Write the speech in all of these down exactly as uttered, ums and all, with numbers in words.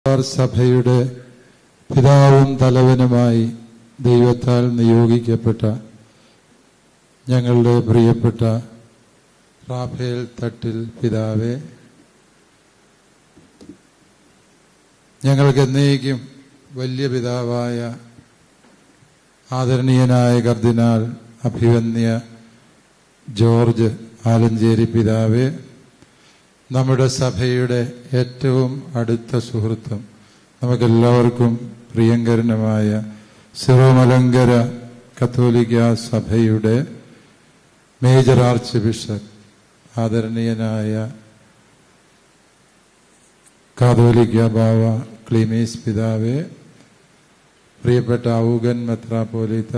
സഭയുടെ പിതാവും തലവനുമായി ദൈവത്താൽ നിയോഗിക്കപ്പെട്ട ഞങ്ങളുടെ പ്രിയപ്പെട്ട റാഫേൽ തട്ടിൽ പിതാവേ, ഞങ്ങൾക്ക് എന്നേക്കും വലിയ പിതാവായ ആദരണീയനായ കർദിനാൾ അഭിവന്യ ജോർജ് ആലഞ്ചേരി പിതാവേ, നമ്മുടെ സഭയുടെ ഏറ്റവും അടുത്ത സുഹൃത്തും നമുക്കെല്ലാവർക്കും പ്രിയങ്കരനുമായ സിറോമലങ്കര കത്തോലിക്ക സഭയുടെ മേജർ ആർച്ച് ബിഷപ്പ് ആദരണീയനായ കാതോലിക്ക ബാവ ക്ലീമീസ് പിതാവേ, പ്രിയപ്പെട്ട ഔഗൻ മെത്രാപ്പോലീത്ത,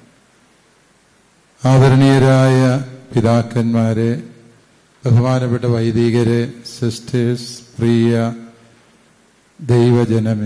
ആദരണീയരായ പിതാക്കന്മാരെ, ബഹുമാനപ്പെട്ട വൈദികരെ, സിസ്റ്റേഴ്സ്, പ്രിയ ദൈവജനമേ,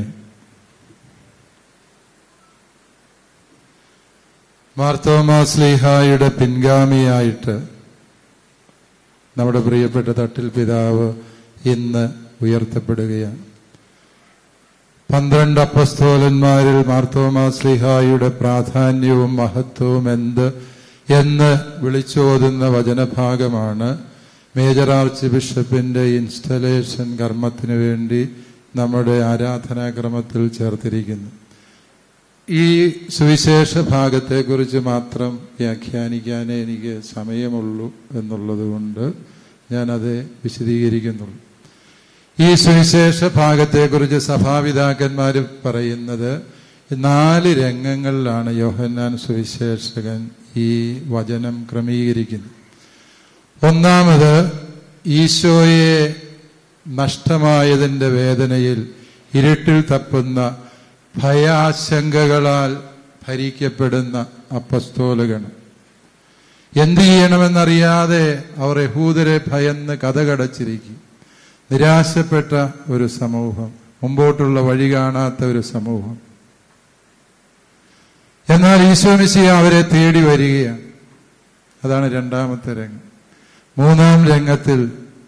മാർത്തോമാ ശ്ലീഹായുടെ പിൻഗാമിയായിട്ട് നമ്മുടെ പ്രിയപ്പെട്ട തട്ടിൽ പിതാവ് ഇന്ന് ഉയർത്തപ്പെടുകയാണ്. പന്ത്രണ്ട് അപ്പസ്തോലന്മാരിൽ മാർത്തോമാ ശ്ലീഹായുടെ പ്രാധാന്യവും മഹത്വവും എന്ത് എന്ന് വിളിച്ചോതുന്ന വചനഭാഗമാണ് മേജർ ആർച്ച് ബിഷപ്പിന്റെ ഇൻസ്റ്റലേഷൻ കർമ്മത്തിനു വേണ്ടി നമ്മുടെ ആരാധനാക്രമത്തിൽ ചേർത്തിരിക്കുന്നു. ഈ സുവിശേഷ ഭാഗത്തെക്കുറിച്ച് മാത്രം വ്യാഖ്യാനിക്കാനേ എനിക്ക് സമയമുള്ളൂ എന്നുള്ളത് കൊണ്ട് ഞാനത് വിശദീകരിക്കുന്നുള്ളൂ. ഈ സുവിശേഷ ഭാഗത്തെക്കുറിച്ച് സഭാപിതാക്കന്മാർ പറയുന്നത് നാല് രംഗങ്ങളിലാണ് യോഹന്നാൻ സുവിശേഷകൻ ഈ വചനം ക്രമീകരിക്കുന്നത്. ഒന്നാമത്, ഈശോയെ നഷ്ടമായതിന്റെ വേദനയിൽ ഇരുട്ടിൽ തപ്പുന്ന ഭയാശങ്കകളാൽ ഭരിക്കപ്പെടുന്ന അപ്പസ്തോലഗണം. എന്തു ചെയ്യണമെന്നറിയാതെ അവർ യഹൂദരെ ഭയന്ന് കതകടച്ചിരിക്കും. നിരാശപ്പെട്ട ഒരു സമൂഹം, മുമ്പോട്ടുള്ള വഴി കാണാത്ത ഒരു സമൂഹം. എന്നാൽ ഈശോ മിശിഹ അവരെ തേടി വരികയാണ്. അതാണ് രണ്ടാമത്തെ രംഗം. മൂന്നാം രംഗത്തിൽ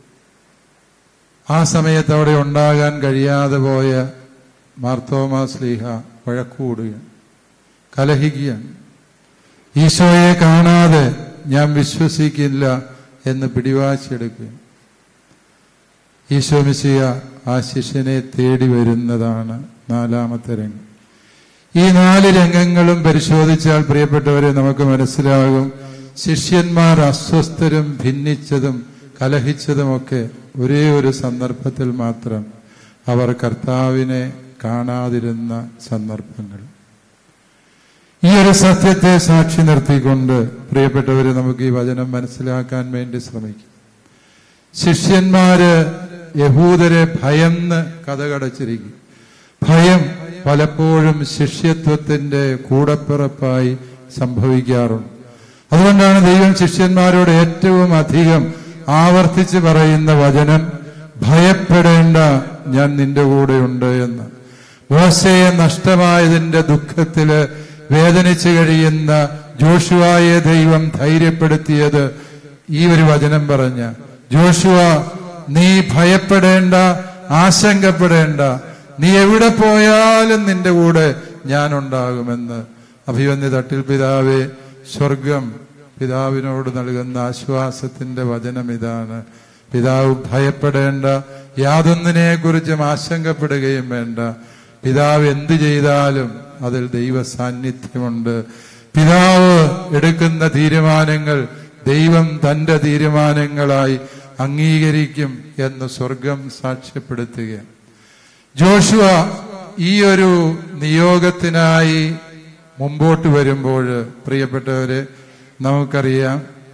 ആ സമയത്ത് അവിടെ ഉണ്ടാകാൻ കഴിയാതെ പോയ മാർത്തോമാ ശ്ലീഹ വഴക്കൂടുകയാണ്, കലഹിക്കുകയാണ്. ഈശോയെ കാണാതെ ഞാൻ വിശ്വസിക്കില്ല എന്ന് പിടിവാശിയെടുക്കുകയാണ്. ഈശോ മിശിഹ ആ ശിഷ്യനെ തേടി വരുന്നതാണ് നാലാമത്തെ രംഗം. ഈ നാല് രംഗങ്ങളും പരിശോധിച്ചാൽ പ്രിയപ്പെട്ടവരെ നമുക്ക് മനസ്സിലാകും, ശിഷ്യന്മാർ അസ്വസ്ഥരും ഭിന്നിച്ചതും കലഹിച്ചതുമൊക്കെ ഒരേ ഒരു സന്ദർഭത്തിൽ മാത്രം, അവർ കർത്താവിനെ കാണാതിരുന്ന സന്ദർഭങ്ങൾ. ഈ ഒരു സത്യത്തെ സാക്ഷി നിർത്തിക്കൊണ്ട് പ്രിയപ്പെട്ടവരെ നമുക്ക് ഈ വചനം മനസ്സിലാക്കാൻ വേണ്ടി ശ്രമിക്കും. ശിഷ്യന്മാര് യഹൂദരെ ഭയന്ന് കതകടച്ചിരിക്കും. ഭയം പലപ്പോഴും ശിഷ്യത്വത്തിന്റെ കൂടപ്പിറപ്പായി സംഭവിക്കാറുണ്ട്. അതുകൊണ്ടാണ് ദൈവം ശിഷ്യന്മാരോട് ഏറ്റവും അധികം ആവർത്തിച്ച് പറയുന്ന വചനം, ഭയപ്പെടേണ്ട, ഞാൻ നിന്റെ കൂടെയുണ്ട് എന്ന്. മോശയെ നഷ്ടമായതിന്റെ ദുഃഖത്തില് വേദനിച്ചു കഴിയുന്ന ജോഷുവയെ ദൈവം ധൈര്യപ്പെടുത്തിയത് ഈ ഒരു വചനം പറഞ്ഞ, ജോഷുവ, നീ ഭയപ്പെടേണ്ട, ആശങ്കപ്പെടേണ്ട, നീ എവിടെ പോയാലും നിന്റെ കൂടെ ഞാനുണ്ടാകുമെന്ന്. അഭിവന്യ തട്ടിൽ പിതാവേ, സ്വർഗം പിതാവിനോട് നൽകുന്ന ആശ്വാസത്തിന്റെ വചനം ഇതാണ്. പിതാവ് ഭയപ്പെടേണ്ട, യാതൊന്നിനെ കുറിച്ചും ആശങ്കപ്പെടുകയും വേണ്ട. പിതാവ് എന്തു ചെയ്താലും അതിൽ ദൈവ സാന്നിധ്യമുണ്ട്. പിതാവ് എടുക്കുന്ന തീരുമാനങ്ങൾ ദൈവം തന്റെ തീരുമാനങ്ങളായി അംഗീകരിക്കും എന്ന് സ്വർഗം സാക്ഷ്യപ്പെടുത്തുകയാണ്. ജോഷുവ ഈ ഒരു നിയോഗത്തിനായി മുമ്പോട്ട് വരുമ്പോൾ പ്രിയപ്പെട്ടവരെ, നമുക്കറിയാം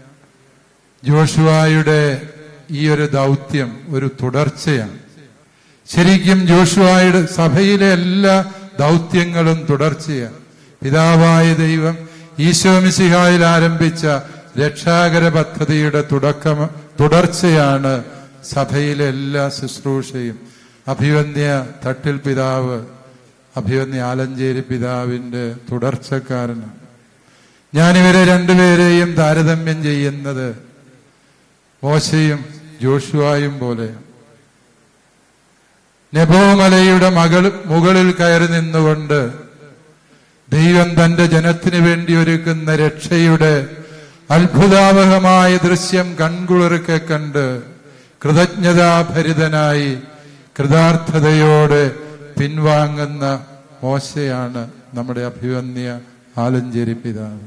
ജോഷുവയുടെ ഈ ഒരു ദൗത്യം ഒരു തുടർച്ചയാണ്. ശരിക്കും ജോഷുവയുടെ സഭയിലെ എല്ലാ ദൗത്യങ്ങളും തുടർച്ചയാണ്. പിതാവായ ദൈവം ഈശോ മിശിഹായിൽ ആരംഭിച്ച രക്ഷാകര പദ്ധതിയുടെ തുടക്കം തുടർച്ചയാണ് സഭയിലെ എല്ലാ ശുശ്രൂഷയും. അഭിവന്യ തട്ടിൽ പിതാവ്, അഭിവന്യ ആലഞ്ചേരി പിതാവിന്റെ തുടർച്ചക്കാരനാണ്. ഞാനിവരെ രണ്ടുപേരെയും താരതമ്യം ചെയ്യുന്നത് മോശയും ജോഷുവായും പോലെയാണ്. നെബോമലയുടെ മകൾ മുകളിൽ കയറി നിന്നുകൊണ്ട് ദൈവം തന്റെ ജനത്തിനു വേണ്ടി ഒരുക്കുന്ന രക്ഷയുടെ അത്ഭുതാവഹമായ ദൃശ്യം കൺകുളിർക്കെ കണ്ട് കൃതജ്ഞതാഭരിതനായി കൃതാർത്ഥതയോടെ പിൻവാങ്ങുന്ന മോശയാണ് നമ്മുടെ അഭിവന്യ ആലഞ്ചേരി പിതാവ്.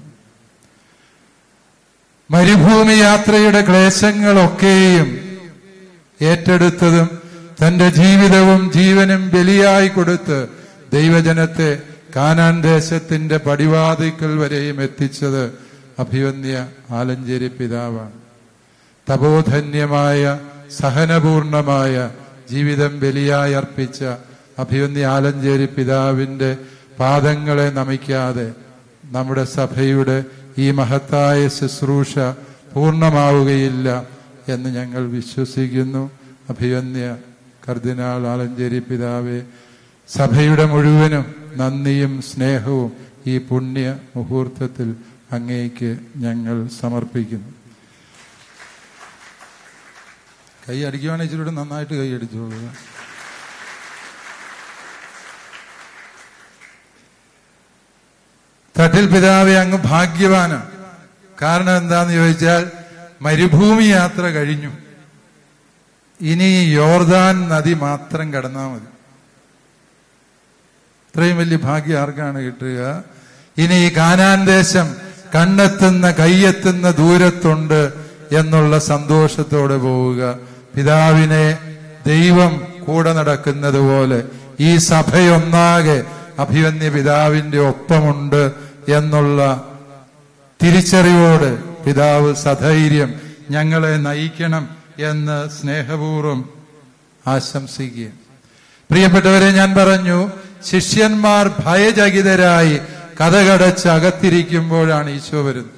മരുഭൂമി യാത്രയുടെ ക്ലേശങ്ങളൊക്കെയും ഏറ്റെടുത്തതും തന്റെ ജീവിതവും ജീവനും ബലിയായി കൊടുത്ത് ദൈവജനത്തെ കാനാൻ ദേശത്തിന്റെ പടിവാതിക്കൽ വരെയും എത്തിച്ചത് അഭിവന്യ ആലഞ്ചേരി പിതാവാണ്. തപോധന്യമായ സഹനപൂർണമായ ജീവിതം ബലിയായി അർപ്പിച്ച അഭിവന്യ ആലഞ്ചേരി പിതാവിന്റെ പാദങ്ങളെ നമിക്കാതെ നമ്മുടെ സഭയുടെ ഈ മഹത്തായ ശുശ്രൂഷ പൂർണ്ണമാവുകയില്ല എന്ന് ഞങ്ങൾ വിശ്വസിക്കുന്നു. അഭിവന്യ കർദിനാൾ ആലഞ്ചേരി പിതാവെ, സഭയുടെ മുഴുവനും നന്ദിയും സ്നേഹവും ഈ പുണ്യ മുഹൂർത്തത്തിൽ അങ്ങേക്ക് ഞങ്ങൾ സമർപ്പിക്കുന്നു. കൈ അടിക്കുവാണെങ്കിൽ ഇച്ചിരി നന്നായിട്ട് കൈ അടിച്ചോളൂ. തട്ടിൽ പിതാവെ, അങ്ങ് ഭാഗ്യവാനാണ്. കാരണം എന്താന്ന് ചോദിച്ചാൽ മരുഭൂമി യാത്ര കഴിഞ്ഞു. ഇനി യോർദാൻ നദി മാത്രം കടന്നാൽ മതി. ഇത്രയും വലിയ ഭാഗ്യം ആർക്കാണ് കിട്ടുക? ഇനി ഈ കാനാൻ ദേശം കണ്ണെത്തുന്ന കൈയെത്തുന്ന ദൂരത്തുണ്ട് എന്നുള്ള സന്തോഷത്തോടെ പോവുക. പിതാവിനെ ദൈവം കൂടെ നടക്കുന്നത് പോലെ ഈ സഭയൊന്നാകെ അഭിവന്യ പിതാവിന്റെ ഒപ്പമുണ്ട് എന്നുള്ള തിരിച്ചറിവോട് പിതാവ് സധൈര്യം ഞങ്ങളെ നയിക്കണം എന്ന് സ്നേഹപൂർവ്വം ആശംസിക്കുക. പ്രിയപ്പെട്ടവരെ, ഞാൻ പറഞ്ഞു, ശിഷ്യന്മാർ ഭയചകിതരായി കതകടച്ച് അകത്തിരിക്കുമ്പോഴാണ് ഈശോ വരുന്നത്.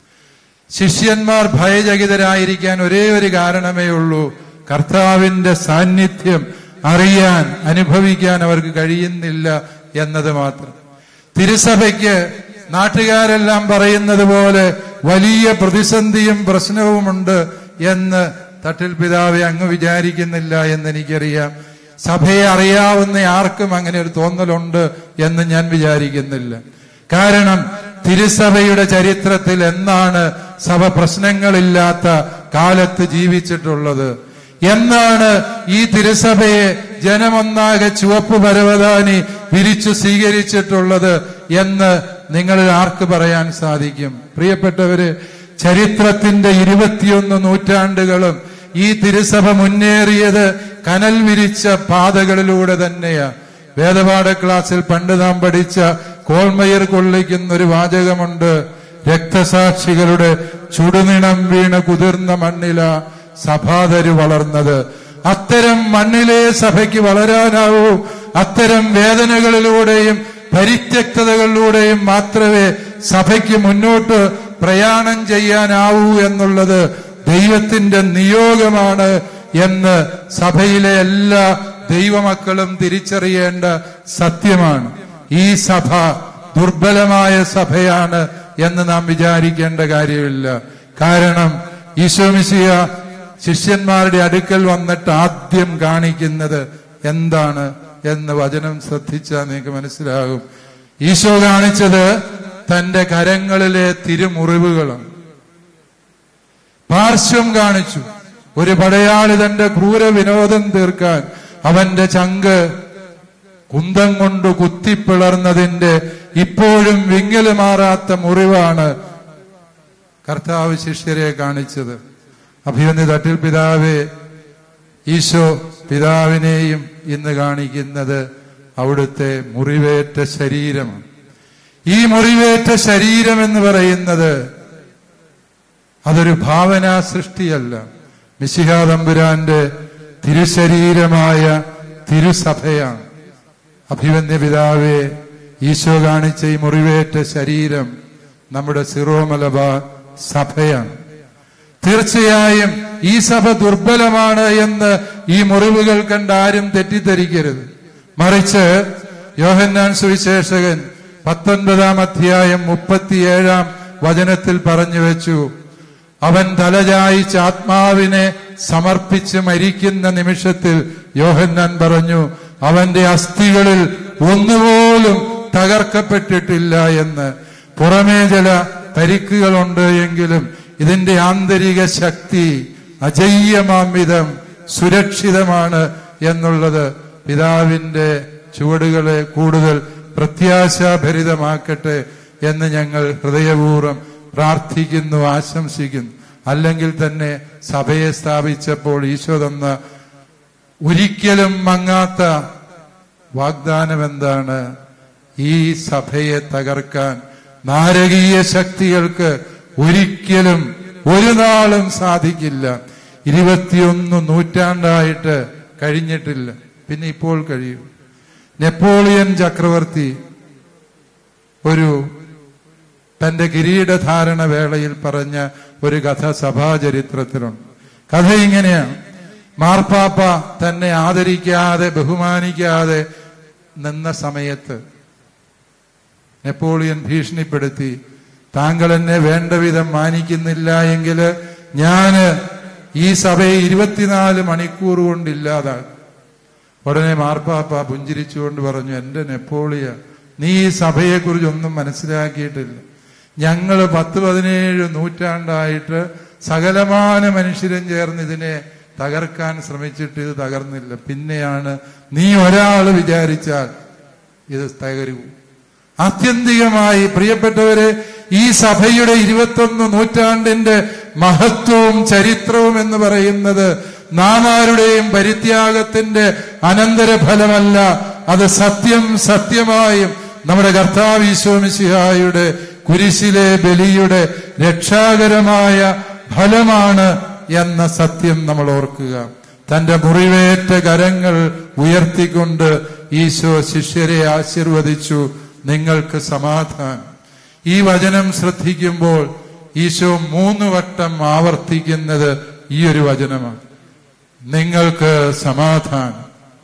ശിഷ്യന്മാർ ഭയചകിതരായിരിക്കാൻ ഒരേ ഒരു കാരണമേ ഉള്ളൂ: കർത്താവിന്റെ സാന്നിധ്യം അറിയാൻ, അനുഭവിക്കാൻ അവർക്ക് കഴിയുന്നില്ല എന്നത് മാത്രം. തിരുസഭയ്ക്ക് നാട്ടുകാരെല്ലാം പറയുന്നത് പോലെ വലിയ പ്രതിസന്ധിയും പ്രശ്നവുമുണ്ട് എന്ന് തട്ടിൽ പിതാവെ അങ്ങ് വിചാരിക്കുന്നില്ല എന്ന് എനിക്കറിയാം. സഭയെ അറിയാവുന്ന ആർക്കും അങ്ങനെ ഒരു തോന്നലുണ്ട് എന്ന് ഞാൻ വിചാരിക്കുന്നില്ല. കാരണം തിരുസഭയുടെ ചരിത്രത്തിൽ എന്നാണ് സഭ പ്രശ്നങ്ങളില്ലാത്ത കാലത്ത് ജീവിച്ചിട്ടുള്ളത്? എന്നാണ് ഈ തിരുസഭയെ ജനമൊന്നാകെ ചുവപ്പ് പരവതാനി വിരിച്ചു സ്വീകരിച്ചിട്ടുള്ളത് എന്ന് നിങ്ങളിൽ ആർക്ക് പറയാൻ സാധിക്കും? പ്രിയപ്പെട്ടവര്, ചരിത്രത്തിന്റെ ഇരുപത്തിയൊന്ന് നൂറ്റാണ്ടുകളും ഈ തിരുസഭ മുന്നേറിയത് കനൽ വിരിച്ച പാതകളിലൂടെ തന്നെയാ. വേദപാഠ ക്ലാസ്സിൽ പണ്ട് നാം പഠിച്ച കോൾമയർ കൊള്ളിക്കുന്ന ഒരു വാചകമുണ്ട്: രക്തസാക്ഷികളുടെ ചുടുനിണം വീണ് കുതിർന്ന മണ്ണില സഭാതരു വളർന്നത്. അത്തരം മണ്ണിലെ സഭയ്ക്ക് വളരാനാവൂ. അത്തരം വേദനകളിലൂടെയും പരിത്യക്തതകളിലൂടെയും മാത്രമേ സഭയ്ക്ക് മുന്നോട്ട് പ്രയാണം ചെയ്യാനാവൂ എന്നുള്ളത് ദൈവത്തിന്റെ നിയോഗമാണ് എന്ന് സഭയിലെ എല്ലാ ദൈവമക്കളും തിരിച്ചറിയേണ്ട സത്യമാണ്. ഈ സഭ ദുർബലമായ സഭയാണ് എന്ന് നാം വിചാരിക്കേണ്ട കാര്യമില്ല. കാരണം ഈശോ മിശിഹ ശിഷ്യന്മാരുടെ അടുക്കൽ വന്നിട്ട് ആദ്യം കാണിക്കുന്നത് എന്താണ് എന്ന് വചനം ശ്രദ്ധിച്ചാൽ നിങ്ങൾക്ക് മനസ്സിലാകും. ഈശോ കാണിച്ചത് തന്റെ കരങ്ങളിലെ തിരുമുറിവുകളാണ്. പാർശ്വം കാണിച്ചു. ഒരു പടയാളി തന്റെ ക്രൂര വിനോദം തീർക്കാൻ അവന്റെ ചങ്ക് കുന്തം കൊണ്ട് കുത്തിപ്പിളർന്നതിന്റെ ഇപ്പോഴും വിങ്ങല് മാറാത്ത മുറിവാണ് കർത്താവ് ശിഷ്യരെ കാണിച്ചത്. അഭിവന്യ തട്ടിൽ പിതാവെ, ഈശോ പിതാവിനെയും ഇന്ന് കാണിക്കുന്നത് അവിടുത്തെ മുറിവേറ്റ ശരീരമാണ്. ഈ മുറിവേറ്റ ശരീരം എന്ന് പറയുന്നത് അതൊരു ഭാവനാ സൃഷ്ടിയല്ല. മിശിഹാ തമ്പുരാന്റെ തിരുശരീരമായ തിരുസഭയാണ്. അഭിവന്യ പിതാവെ, ഈശോ കാണിച്ച ഈ മുറിവേറ്റ ശരീരം നമ്മുടെ സിറോ മലബാർ സഭയാണ്. തീർച്ചയായും ഈ സഭ ദുർബലമാണ് എന്ന് ഈ മുറിവുകൾ കണ്ട് ആരും തെറ്റിദ്ധരിക്കരുത്. മറിച്ച് യോഹന്നാൻ സുവിശേഷകൻ പത്തൊൻപതാം അധ്യായം മുപ്പത്തിയേഴാം വചനത്തിൽ പറഞ്ഞു വെച്ചു, അവൻ തലചായിച്ച് ആത്മാവിനെ സമർപ്പിച്ച് മരിക്കുന്ന നിമിഷത്തിൽ യോഹന്നാൻ പറഞ്ഞു, അവന്റെ അസ്ഥികളിൽ ഒന്നുപോലും തകർക്കപ്പെട്ടിട്ടില്ല എന്ന്. പുറമേ ചില പരിക്കുകളുണ്ട് എങ്കിലും ഇതിന്റെ ആന്തരിക ശക്തി അജയ്യമാംവിധം സുരക്ഷിതമാണ് എന്നുള്ളത് പിതാവിന്റെ ചുവടുകളെ കൂടുതൽ പ്രത്യാശാഭരിതമാക്കട്ടെ എന്ന് ഞങ്ങൾ ഹൃദയപൂർവ്വം പ്രാർത്ഥിക്കുന്നു, ആശംസിക്കുന്നു. അല്ലെങ്കിൽ തന്നെ സഭയെ സ്ഥാപിച്ചപ്പോൾ ഈശോ തന്ന ഒരിക്കലും മങ്ങാത്ത വാഗ്ദാനം എന്താണ്? ഈ സഭയെ തകർക്കാൻ നാരകീയ ശക്തികൾക്ക് ഒരിക്കലും ഒരു നാളും സാധിക്കില്ല. ഇരുപത്തിയൊന്ന് നൂറ്റാണ്ടായിട്ട് കഴിഞ്ഞിട്ടില്ല, പിന്നെ ഇപ്പോൾ കഴിയും. നെപ്പോളിയൻ ചക്രവർത്തി ഒരു തന്റെ കിരീടധാരണ വേളയിൽ പറഞ്ഞ ഒരു കഥ സഭാചരിത്രത്തിലുണ്ട്. കഥ ഇങ്ങനെയാണ്: മാർപ്പാപ്പ തന്നെ ആദരിക്കാതെ ബഹുമാനിക്കാതെ നിന്ന സമയത്ത് നെപ്പോളിയൻ ഭീഷണിപ്പെടുത്തി, താങ്കൾ എന്നെ വേണ്ട വിധം മാനിക്കുന്നില്ല എങ്കിൽ ഞാന് ഈ സഭയെ ഇരുപത്തിനാല് മണിക്കൂർ കൊണ്ടില്ലാതാകും. ഉടനെ മാർപ്പാപ്പ പുഞ്ചിരിച്ചുകൊണ്ട് പറഞ്ഞു, എന്റെ നെപ്പോളിയ, നീ ഈ സഭയെക്കുറിച്ച് ഒന്നും മനസ്സിലാക്കിയിട്ടില്ല. ഞങ്ങള് പത്ത് പതിനേഴ് നൂറ്റാണ്ടായിട്ട് സകലമാന മനുഷ്യരും ചേർന്ന് ഇതിനെ തകർക്കാൻ ശ്രമിച്ചിട്ട് ഇത് തകർന്നില്ല. പിന്നെയാണ് നീ ഒരാൾ വിചാരിച്ചാൽ ഇത് തകരൂ. ആത്യന്തികമായി പ്രിയപ്പെട്ടവരെ, ഈ സഭയുടെ ഇരുപത്തൊന്ന് നൂറ്റാണ്ടിന്റെ മഹത്വവും ചരിത്രവും എന്ന് പറയുന്നത് നാം ആരുടെയും പരിത്യാഗത്തിന്റെ അനന്തരഫലമല്ല. അത് സത്യം സത്യമായും നമ്മുടെ കർത്താവ് ഈശോ മിശിഹായുടെ കുരിശിലെ ബലിയുടെ രക്ഷാകരമായ ഫലമാണ് എന്ന സത്യം നമ്മൾ ഓർക്കുക. തന്റെ മുറിവേറ്റ കരങ്ങൾ ഉയർത്തിക്കൊണ്ട് ഈശോ ശിഷ്യരെ ആശീർവദിച്ചു, നിങ്ങൾക്ക് സമാധാനം. ഈ വചനം ശ്രദ്ധിക്കുമ്പോൾ ഈശോ മൂന്ന് വട്ടം ആവർത്തിക്കുന്നത് ഈ ഒരു വചനമാണ്, നിങ്ങൾക്ക് സമാധാനം.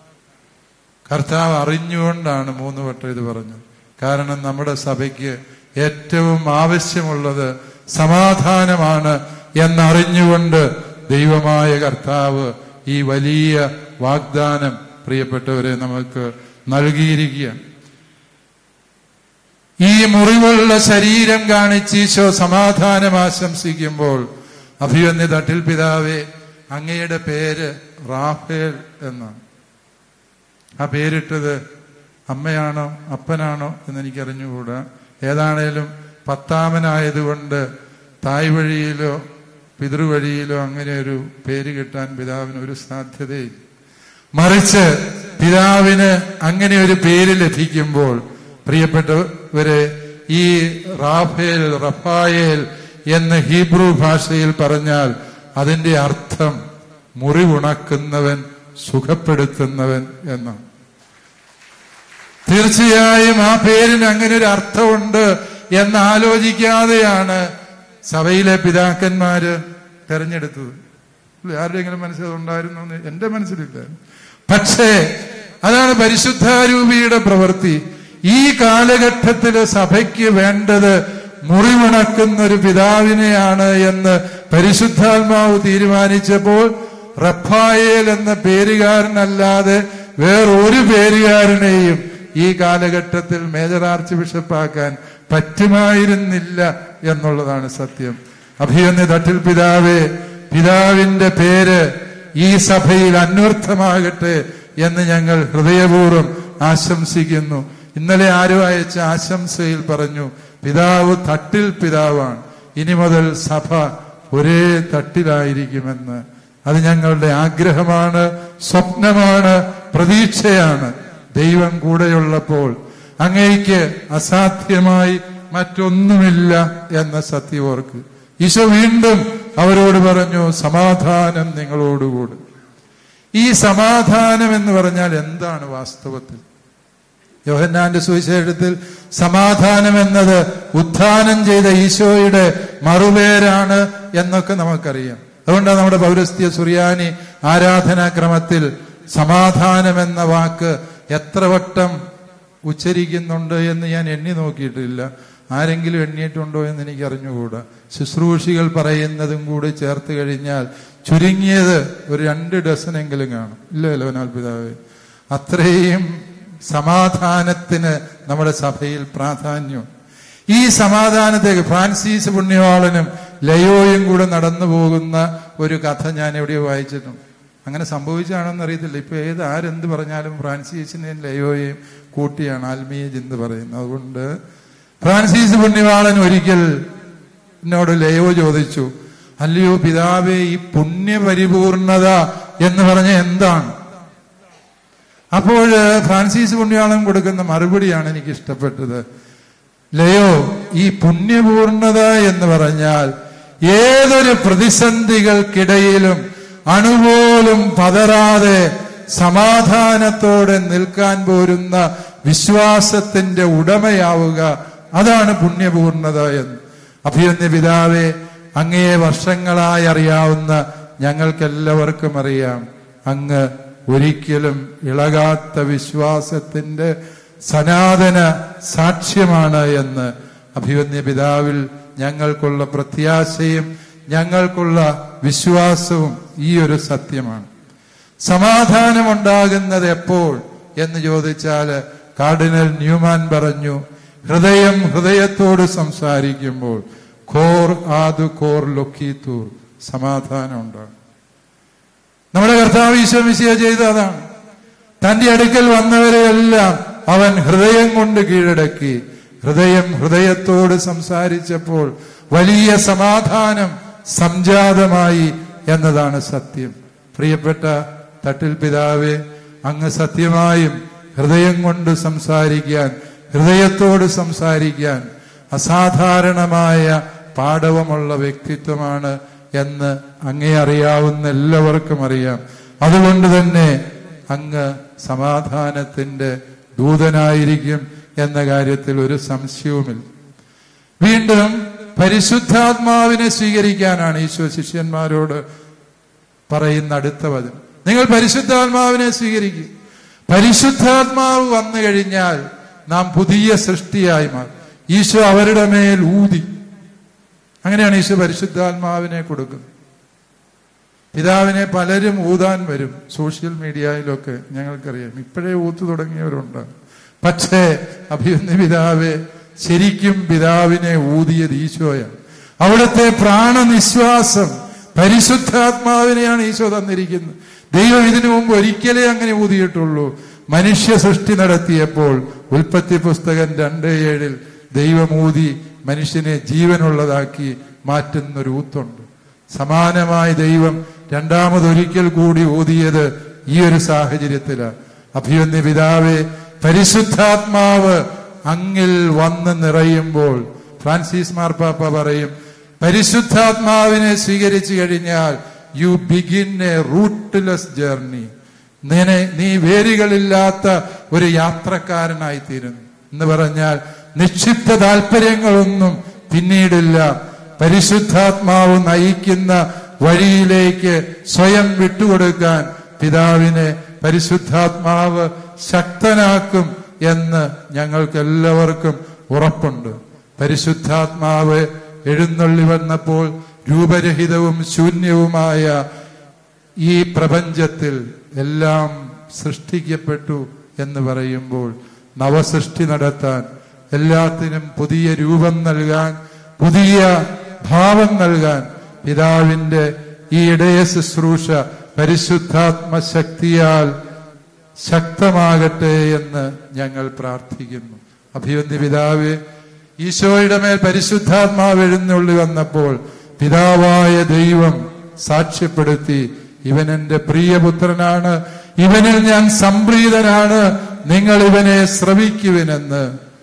കർത്താവ് അറിഞ്ഞുകൊണ്ടാണ് മൂന്ന് വട്ടം ഇത് പറഞ്ഞത്. കാരണം നമ്മുടെ സഭയ്ക്ക് ഏറ്റവും ആവശ്യമുള്ളത് സമാധാനമാണ് എന്നറിഞ്ഞുകൊണ്ട് ദൈവമായ കർത്താവ് ഈ വലിയ വാഗ്ദാനം പ്രിയപ്പെട്ടവരെ നമുക്ക് നൽകിയിരിക്കുകയാണ്. ഈ മുറിവുള്ള ശരീരം കാണിച്ച് ഈശോ സമാധാനം ആശംസിക്കുമ്പോൾ, അഭിവന്യ തട്ടിൽ പിതാവേ, അങ്ങയുടെ പേര് റാഫേൽ എന്നാണ്. ആ പേരിട്ടത് അമ്മയാണോ അപ്പനാണോ എന്നെനിക്കറിഞ്ഞുകൂടാ. ഏതാണേലും പത്താമനായതുകൊണ്ട് തായ് വഴിയിലോ പിതൃവഴിയിലോ അങ്ങനെ ഒരു പേര് കിട്ടാൻ പിതാവിന് ഒരു സാധ്യതയില്ല. മറിച്ച് പിതാവിന് അങ്ങനെ ഒരു പേര് ലഭിക്കുമ്പോൾ പ്രിയപ്പെട്ടവരെ, ഈ റാഫേൽ റഫായേൽ എന്ന് ഹീബ്രു ഭാഷയിൽ പറഞ്ഞാൽ അതിന്റെ അർത്ഥം മുറിവുണക്കുന്നവൻ, സുഖപ്പെടുത്തുന്നവൻ എന്നാണ്. തീർച്ചയായും ആ പേരിന് അങ്ങനെ ഒരു അർത്ഥമുണ്ട് എന്ന് ആലോചിക്കാതെയാണ് സഭയിലെ പിതാക്കന്മാര് തെരഞ്ഞെടുത്തത്. ആരുടെയെങ്കിലും മനസ്സിലുണ്ടായിരുന്നു എന്ന് എന്റെ മനസ്സിലില്ല. പക്ഷേ അതാണ് പരിശുദ്ധാരൂപിയുടെ പ്രവൃത്തി. ഈ കാലഘട്ടത്തില് സഭയ്ക്ക് വേണ്ടത് മുറിവുണക്കുന്ന ഒരു പിതാവിനെയാണ് എന്ന് പരിശുദ്ധാത്മാവ് തീരുമാനിച്ചപ്പോൾ റഫായേൽ എന്ന പേരുകാരനല്ലാതെ വേറൊരു പേരുകാരനെയും ഈ കാലഘട്ടത്തിൽ മേജർ ആർച്ച് ബിഷപ്പാക്കാൻ പറ്റുമായിരുന്നില്ല എന്നുള്ളതാണ് സത്യം. അഭിവന്യ തട്ടിൽ പിതാവേ, പിതാവിന്റെ പേര് ഈ സഭയിൽ അന്വർത്ഥമാകട്ടെ എന്ന് ഞങ്ങൾ ഹൃദയപൂർവ്വം ആശംസിക്കുന്നു. ഇന്നലെ ആരോ അയച്ച ആശംസയിൽ പറഞ്ഞു, പിതാവ് തട്ടിൽ പിതാവാണ്, ഇനി മുതൽ സഭ ഒരേ തട്ടിലായിരിക്കുമെന്ന്. അത് ഞങ്ങളുടെ ആഗ്രഹമാണ്, സ്വപ്നമാണ്, പ്രതീക്ഷയാണ്. ദൈവം കൂടെയുള്ളപ്പോൾ അങ്ങേയ്ക്ക് അസാധ്യമായി മറ്റൊന്നുമില്ല എന്ന സത്യം ഓർക്ക്. ഈശോ വീണ്ടും അവരോട് പറഞ്ഞു, സമാധാനം നിങ്ങളോടുകൂടി. ഈ സമാധാനം എന്ന് പറഞ്ഞാൽ എന്താണ് വാസ്തവത്തിൽ? യോഹന്നാന്റെ സുവിശേഷത്തിൽ സമാധാനം എന്നത് ഉത്ഥാനം ചെയ്ത ഈശോയുടെ മറുപേരാണ് എന്നൊക്കെ നമുക്കറിയാം. അതുകൊണ്ടാണ് നമ്മുടെ പൗരസ്ത്യ സുറിയാനി ആരാധനാക്രമത്തിൽ സമാധാനം എന്ന വാക്ക് എത്ര വട്ടം ഉച്ചരിക്കുന്നുണ്ട് എന്ന് ഞാൻ എണ്ണി നോക്കിയിട്ടില്ല. ആരെങ്കിലും എണ്ണിയിട്ടുണ്ടോ എന്ന് എനിക്ക് അറിഞ്ഞുകൂടാ. ശുശ്രൂഷികൾ പറയുന്നതും കൂടി ചേർത്ത് കഴിഞ്ഞാൽ ചുരുങ്ങിയത് ഒരു രണ്ട് ഡസനെങ്കിലും കാണും. ഇല്ല ലോനാൽ പിതാവേ? അത്രയും സമാധാനത്തിന് നമ്മുടെ സഭയിൽ പ്രാധാന്യം. ഈ സമാധാനത്തേക്ക് ഫ്രാൻസിസ് പുണ്യവാളനും ലയോയും കൂടെ നടന്നു പോകുന്ന ഒരു കഥ ഞാൻ എവിടെയോ വായിച്ചിട്ടുണ്ട്. അങ്ങനെ സംഭവിച്ചാണെന്ന് അറിയത്തില്ല. ഇപ്പൊ ഏത് ആരെന്ത് പറഞ്ഞാലും ഫ്രാൻസിസിനെയും ലയോയെയും കൂട്ടിയാണ് ആത്മീയ ചിന്ത പറയുന്നത്. അതുകൊണ്ട് ഫ്രാൻസിസ് പുണ്യവാളൻ ഒരിക്കൽ എന്നോട് ലയോ ചോദിച്ചു, അല്ലയോ പിതാവേ, ഈ പുണ്യപരിപൂർണത എന്ന് പറഞ്ഞ എന്താണ്? അപ്പോൾ ഫ്രാൻസിസ് പുണ്യവാളൻ കൊടുക്കുന്ന മറുപടിയാണ് എനിക്ക് ഇഷ്ടപ്പെട്ടത്. ലയോ, ഈ പുണ്യപൂർണത എന്ന് പറഞ്ഞാൽ ഏതൊരു പ്രതിസന്ധികൾക്കിടയിലും അണുപോലും പതറാതെ സമാധാനത്തോടെ നിൽക്കാൻ പോരുന്ന വിശ്വാസത്തിന്റെ ഉടമയാവുക, അതാണ് പുണ്യപൂർണത എന്ന്. അഭിവന്യ പിതാവേ, അങ്ങയെ വർഷങ്ങളായി അറിയാവുന്ന ഞങ്ങൾക്കെല്ലാവർക്കും അറിയാം, അങ്ങ് ഒരിക്കലും ഇളകാത്ത വിശ്വാസത്തിന്റെ സനാതന സാക്ഷ്യമാണ് എന്ന്. അഭിവന്യ പിതാവിൽ ഞങ്ങൾക്കുള്ള പ്രത്യാശയും ഞങ്ങൾക്കുള്ള വിശ്വാസവും ഈ ഒരു സത്യമാണ്. സമാധാനമുണ്ടാകുന്നത് എപ്പോൾ എന്ന് ചോദിച്ചാൽ കാർഡിനൽ ന്യൂമാൻ പറഞ്ഞു, ഹൃദയം ഹൃദയത്തോട് സംസാരിക്കുമ്പോൾ. ഖോർ ആദു ഖോർ ലൊക്കീത്തൂർ, സമാധാനം ഉണ്ടാകും. നമ്മുടെ കർത്താവ് ഈശോ മിശിഹ ചെയ്ത അതാണ്. തന്റെ അടുക്കൽ വന്നവരെയെല്ലാം അവൻ ഹൃദയം കൊണ്ട് കീഴടക്കി. ഹൃദയം ഹൃദയത്തോട് സംസാരിച്ചപ്പോൾ വലിയ സമാധാനം സംജാതമായി എന്നതാണ് സത്യം. പ്രിയപ്പെട്ട തട്ടിൽ പിതാവേ, അങ്ങ് സത്യമായും ഹൃദയം കൊണ്ട് സംസാരിക്കാൻ, ഹൃദയത്തോട് സംസാരിക്കാൻ അസാധാരണമായ പാടവമുള്ള വ്യക്തിത്വമാണ് എന്ന് അങ്ങേ അറിയാവുന്ന എല്ലാവർക്കും അറിയാം. അതുകൊണ്ട് തന്നെ അങ്ങ് സമാധാനത്തിന്റെ ദൂതനായിരിക്കും എന്ന കാര്യത്തിൽ ഒരു സംശയവുമില്ല. വീണ്ടും പരിശുദ്ധാത്മാവിനെ സ്വീകരിക്കാനാണ് ഈശോ ശിഷ്യന്മാരോട് പറയുന്ന അടുത്ത വചനം. നിങ്ങൾ പരിശുദ്ധാത്മാവിനെ സ്വീകരിക്കും. പരിശുദ്ധാത്മാവ് വന്നു കഴിഞ്ഞാൽ നാം പുതിയ സൃഷ്ടിയായി മാറും. ഈശോ അവരുടെ മേൽ ഊതി. അങ്ങനെയാണ് ഈശോ പരിശുദ്ധാത്മാവിനെ കൊടുക്കുന്നത്. പിതാവിനെ പലരും ഊതാൻ വരും. സോഷ്യൽ മീഡിയയിലൊക്കെ ഞങ്ങൾക്കറിയാം, ഇപ്പോഴേ ഊത്തു തുടങ്ങിയവരുണ്ട്. പക്ഷേ അഭിവന്യ പിതാവെ, ശരിക്കും പിതാവിനെ ഊതിയത് ഈശോയാണ്. അവിടുത്തെ പ്രാണനിശ്വാസം പരിശുദ്ധാത്മാവിനെയാണ് ഈശോ തന്നിരിക്കുന്നത്. ദൈവം ഇതിനു മുമ്പ് ഒരിക്കലേ അങ്ങനെ ഊതിയിട്ടുള്ളൂ. മനുഷ്യ സൃഷ്ടി നടത്തിയപ്പോൾ ഉൽപ്പത്തി പുസ്തകം രണ്ട് ഏഴിൽ ദൈവമൂതി മനുഷ്യനെ ജീവനുള്ളതാക്കി മാറ്റുന്നൊരു ഊത്തുണ്ട്. സമാനമായി ദൈവം രണ്ടാമതൊരിക്കൽ കൂടി ഊതിയത് ഈ ഒരു സാഹചര്യത്തിലാണ്. അഭിവന്യ പിതാവെ, പരിശുദ്ധാത്മാവ് അങ്ങിൽ വന്ന് നിറയുമ്പോൾ ഫ്രാൻസിസ് മാർപ്പാപ്പ പറയും, പരിശുദ്ധാത്മാവിനെ സ്വീകരിച്ചു കഴിഞ്ഞാൽ you begin a rootless journey. നീ വേരുകളില്ലാത്ത ഒരു യാത്രക്കാരനായി തീരുന്നു എന്ന് പറഞ്ഞാൽ നിക്ഷിപ്ത താല്പര്യങ്ങളൊന്നും പിന്നീടില്ല. പരിശുദ്ധാത്മാവ് നയിക്കുന്ന വഴിയിലേക്ക് സ്വയം വിട്ടുകൊടുക്കാൻ പിതാവിനെ പരിശുദ്ധാത്മാവ് ശക്തനാക്കും എന്ന് ഞങ്ങൾക്ക് എല്ലാവർക്കും ഉറപ്പുണ്ട്. പരിശുദ്ധാത്മാവ് എഴുന്നള്ളി വന്നപ്പോൾ രൂപരഹിതവും ശൂന്യവുമായ ഈ പ്രപഞ്ചത്തിൽ എല്ലാം സൃഷ്ടിക്കപ്പെട്ടു എന്ന് പറയുമ്പോൾ നവസൃഷ്ടി നടത്താൻ, എല്ലാത്തിനും പുതിയ രൂപം നൽകാൻ, പുതിയ ഭാവം നൽകാൻ പിതാവിന്റെ ഈ ഇടയ ശുശ്രൂഷ പരിശുദ്ധാത്മശക്തിയാൽ ശക്തമാകട്ടെ എന്ന് ഞങ്ങൾ പ്രാർത്ഥിക്കുന്നു. അഭിവന്യ പിതാവേ, ഈശോയുടെ മേൽ പരിശുദ്ധാത്മാവ് എഴുന്നള്ളി വന്നപ്പോൾ പിതാവായ ദൈവം സാക്ഷ്യപ്പെടുത്തി, ഇവൻ എന്റെ പ്രിയപുത്രനാണ്, ഇവനിൽ ഞാൻ സംപ്രീതനാണ്, നിങ്ങൾ ഇവനെ ശ്രവിക്കുവിനെന്ന്.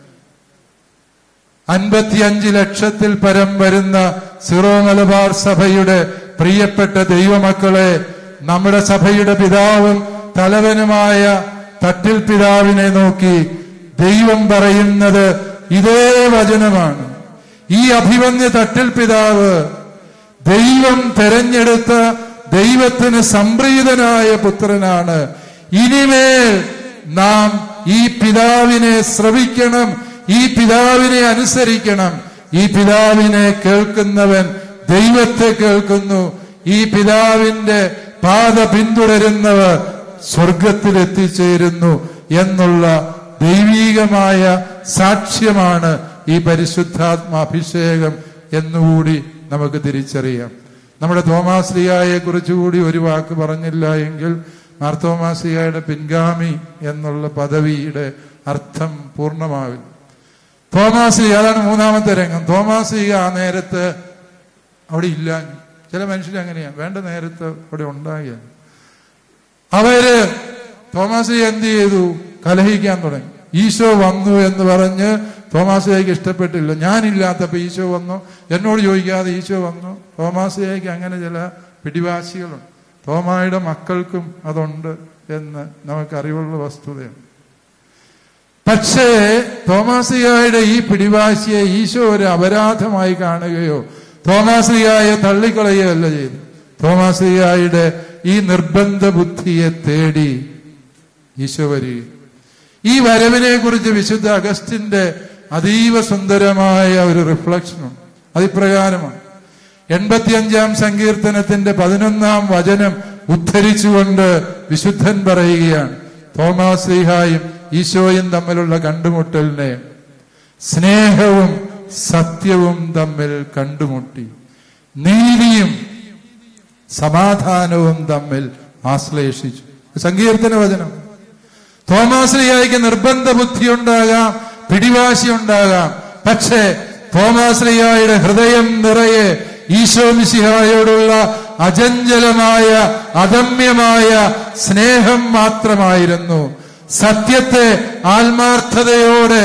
അൻപത്തിയഞ്ച് ലക്ഷത്തിൽ പരം വരുന്ന സിറോ മലബാർ സഭയുടെ പ്രിയപ്പെട്ട ദൈവമക്കളെ, നമ്മുടെ സഭയുടെ പിതാവും തലവനുമായ തട്ടിൽ പിതാവിനെ നോക്കി ദൈവം പറയുന്നത് ഇതേ വചനമാണ്. ഈ അഭിവന്യ തട്ടിൽ പിതാവ് ദൈവം തെരഞ്ഞെടുത്ത ദൈവത്തിന് സംപ്രീതനായ പുത്രനാണ്. ഇനിമേൽ നാം ഈ പിതാവിനെ ശ്രവിക്കണം, ഈ പിതാവിനെ അനുസരിക്കണം. ഈ പിതാവിനെ കേൾക്കുന്നവൻ ദൈവത്തെ കേൾക്കുന്നു. ഈ പിതാവിന്റെ പാത പിന്തുടരുന്നവർ സ്വർഗത്തിൽ എത്തിച്ചേരുന്നു എന്നുള്ള ദൈവീകമായ സാക്ഷ്യമാണ് ഈ പരിശുദ്ധാത്മാഭിഷേകം എന്നുകൂടി നമുക്ക് തിരിച്ചറിയാം. നമ്മുടെ തോമാശ്ലീഹായെ കുറിച്ചുകൂടി ഒരു വാക്ക് പറഞ്ഞില്ല എങ്കിൽ മാർത്തോമാശ്ലീഹായുടെ പിൻഗാമി എന്നുള്ള പദവിയുടെ അർത്ഥം പൂർണ്ണമാവില്ല. തോമാശ്ലീഹ, അതാണ് മൂന്നാമത്തെ രംഗം. തോമാശ്ലീഹ ആ നേരത്ത് അവിടെ ഇല്ല. ചില മനുഷ്യരങ്ങനെയാണ്, വേണ്ട നേരത്ത് അവിടെ ഉണ്ടാകിയ. അവര് തോമാശ്ലീഹ എന്ത് ചെയ്തു? കലഹിക്കാൻ തുടങ്ങി. ഈശോ വന്നു എന്ന് പറഞ്ഞ് തോമാശ്ലീഹയ്ക്ക് ഇഷ്ടപ്പെട്ടില്ല. ഞാനില്ലാത്തപ്പോ ഈശോ വന്നു, എന്നോട് ചോദിക്കാതെ ഈശോ വന്നു. തോമാശ്ലീഹയ്ക്ക് അങ്ങനെ ചില പിടിവാശികളുണ്ട്. തോമായുടെ മക്കൾക്കും അതുണ്ട് എന്ന് നമുക്കറിവുള്ള വസ്തുതയാണ്. പക്ഷേ തോമാശ്ലീഹായുടെ ഈ പിടിവാശിയെ ഈശോ ഒരു അപരാധമായി കാണുകയോ തോമാശ്ലീഹായെ തള്ളിക്കളയുകയല്ല ചെയ്തു. തോമാശ്ലീഹായുടെ ഈ നിർബന്ധ ബുദ്ധിയെ തേടി ഈശോ വരികയും ഈ വരവിനെ കുറിച്ച് വിശുദ്ധ അഗസ്റ്റിന്റെ അതീവ സുന്ദരമായ ഒരു റിഫ്ലക്ഷനുണ്ട്. അതിപ്രകാരമാണ്. എൺപത്തിയഞ്ചാം സങ്കീർത്തനത്തിന്റെ പതിനൊന്നാം വചനം ഉദ്ധരിച്ചുകൊണ്ട് വിശുദ്ധൻ പറയുകയാണ്, തോമാശ്ലീഹായും ഈശോയും തമ്മിലുള്ള കണ്ടുമുട്ടലിനെ സ്നേഹവും സത്യവും തമ്മിൽ കണ്ടുമുട്ടി, നീതിയും സമാധാനവും തമ്മിൽ ആശ്ലേഷിച്ചു. സങ്കീർത്തന വചനം. തോമാശ്ലീഹായ്ക്ക് നിർബന്ധ ബുദ്ധി ഉണ്ടാകാം, പിടിവാശി ഉണ്ടാകാം. പക്ഷേ തോമാശ്ലീഹായുടെ ഹൃദയം നിറയെ ഈശോ മിശിഹായോടുള്ള അചഞ്ചലമായ അദമ്യമായ സ്നേഹം മാത്രമായിരുന്നു. സത്യത്തെ ആത്മാർത്ഥതയോടെ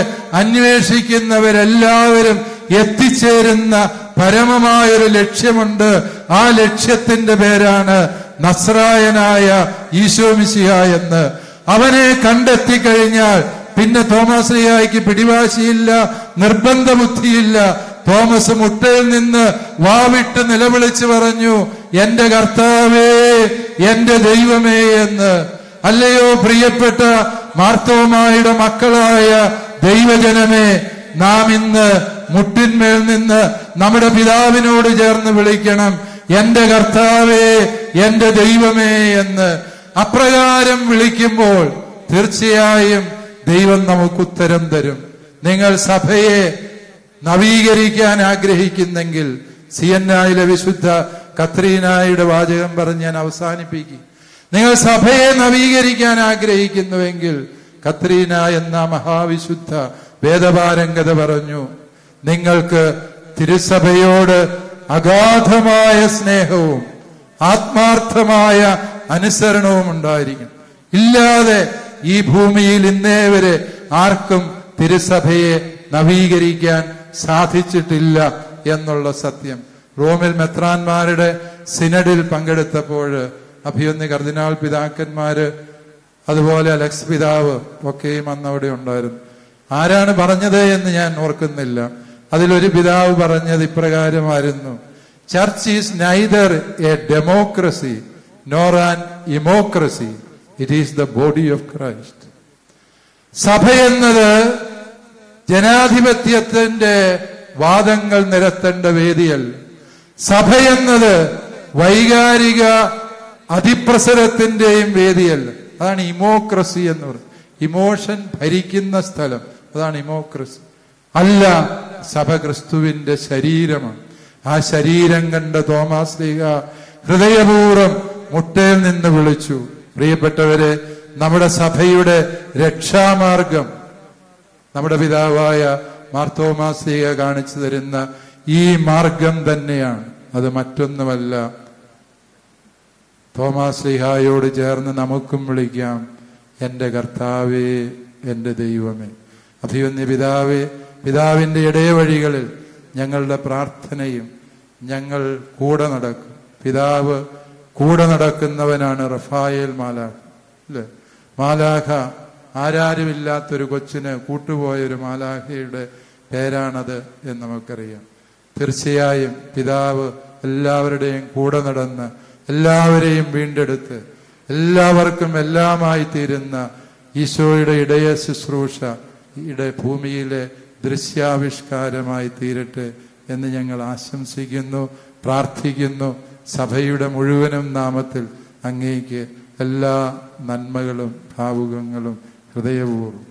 അന്വേഷിക്കുന്നവരെല്ലാവരും എത്തിച്ചേരുന്ന പരമമായൊരു ലക്ഷ്യമുണ്ട്. ആ ലക്ഷ്യത്തിന്റെ പേരാണ് നസ്രായനായ ഈശോ മിശിഹ എന്ന്. അവനെ കണ്ടെത്തിക്കഴിഞ്ഞാൽ പിന്നെ തോമാശ്ലീഹായ്ക്ക് പിടിവാശിയില്ല, നിർബന്ധ ബുദ്ധിയില്ല. തോമസ് മുട്ടയിൽ നിന്ന് വാവിട്ട് നിലവിളിച്ചു പറഞ്ഞു, എന്റെ കർത്താവേ, എന്റെ ദൈവമേ എന്ന്. അല്ലയോ പ്രിയപ്പെട്ട മാർത്തോമായുടെ മക്കളായ ദൈവജനമേ, നാം ഇന്ന് മുട്ടിന്മേൽ നിന്ന് നമ്മുടെ പിതാവിനോട് ചേർന്ന് വിളിക്കണം, എന്റെ കർത്താവേ, എന്റെ ദൈവമേ എന്ന്. അപ്രകാരം വിളിക്കുമ്പോൾ തീർച്ചയായും ദൈവം നമുക്ക് ഉത്തരം തരും. നിങ്ങൾ സഭയെ നവീകരിക്കാൻ ആഗ്രഹിക്കുന്നെങ്കിൽ സി എൻ ആയിലെ വിശുദ്ധ കത്രീനായുടെ വാചകം പറഞ്ഞ് ഞാൻ അവസാനിപ്പിക്കും. നിങ്ങൾ സഭയെ നവീകരിക്കാൻ ആഗ്രഹിക്കുന്നുവെങ്കിൽ കത്രീന എന്ന മഹാവിശുദ്ധ വേദപാരംഗത പറഞ്ഞു, നിങ്ങൾക്ക് തിരുസഭയോട് അഗാധമായ സ്നേഹവും ആത്മാർത്ഥമായ അനുസരണവും ഉണ്ടായിരിക്കും. ഇല്ലാതെ ഈ ഭൂമിയിൽ ഇന്നേ വരെ ആർക്കും തിരുസഭയെ നവീകരിക്കാൻ സാധിച്ചിട്ടില്ല എന്നുള്ള സത്യം. റോമിൽ മെത്രാന്മാരുടെ സിനഡിൽ പങ്കെടുത്തപ്പോൾ അഭിവന്യ കർദിനാൾ പിതാക്കന്മാര് അതുപോലെ അലക്സ് പിതാവ് ഒക്കെയും അന്ന് അവിടെ ഉണ്ടായിരുന്നു. ആരാണ് പറഞ്ഞത് എന്ന് ഞാൻ ഓർക്കുന്നില്ല. അതിലൊരു പിതാവ് പറഞ്ഞത് ഇപ്രകാരമായിരുന്നു, church is neither a democracy nor an ഇമോക്രസി, it is the body of Christ. സഭ എന്നത് ജനാധിപത്യത്തിന്റെ വാദങ്ങൾ നിരത്തേണ്ട വേദിയല്ല. സഭ എന്നത് വൈകാരിക അതിപ്രസരത്തിന്റെയും വേദിയല്ല. അതാണ് ഇമോക്രസി എന്ന് പറയുന്നത്. ഇമോഷൻ ഭരിക്കുന്ന സ്ഥലം, അതാണ് ഇമോക്രസി. അല്ല, സഭ ക്രിസ്തുവിന്റെ ശരീരമാണ്. ആ ശരീരം കണ്ട തോമാശ്ലീഹ ഹൃദയപൂർവ്വം മുട്ടയിൽ നിന്ന് വിളിച്ചു, പ്രിയപ്പെട്ടവരെ, നമ്മുടെ സഭയുടെ രക്ഷാമാർഗം നമ്മുടെ പിതാവായ മാർത്തോമാശ്ലീഹ കാണിച്ചു തരുന്ന ഈ മാർഗം തന്നെയാണ്. അത് മറ്റൊന്നുമല്ല. തോമാശ്ലീഹായോട് ചേർന്ന് നമുക്കും വിളിക്കാം, എന്റെ കർത്താവേ, എന്റെ ദൈവമേ. അഭിവന്യ പിതാവേ, പിതാവിന്റെ ഇടയവഴികളിൽ ഞങ്ങളുടെ പ്രാർത്ഥനയും ഞങ്ങൾ കൂടെ നടക്കും. പിതാവ് കൂടെ നടക്കുന്നവനാണ് റഫായേൽ മാലാഖ, അല്ലെ? മാലാഖ ആരാരുമില്ലാത്തൊരു കൊച്ചിന് കൂട്ടുപോയൊരു മാലാഖയുടെ പേരാണത് എന്ന് നമുക്കറിയാം. തീർച്ചയായും പിതാവ് എല്ലാവരുടെയും കൂടെ നടന്ന് എല്ലാവരെയും വീണ്ടെടുത്ത് എല്ലാവർക്കും എല്ലാമായി തീരുന്ന ഈശോയുടെ ഇടയ ശുശ്രൂഷ ഇട ഭൂമിയിലെ ദൃശ്യാവിഷ്കാരമായി തീരട്ടെ എന്ന് ഞങ്ങൾ ആശംസിക്കുന്നു, പ്രാർത്ഥിക്കുന്നു. സഭയുടെ മുഴുവനും നാമത്തിൽ അങ്ങേക്ക് എല്ലാ നന്മകളും ഭാവുകങ്ങളും ഹൃദയപൂർവ്വം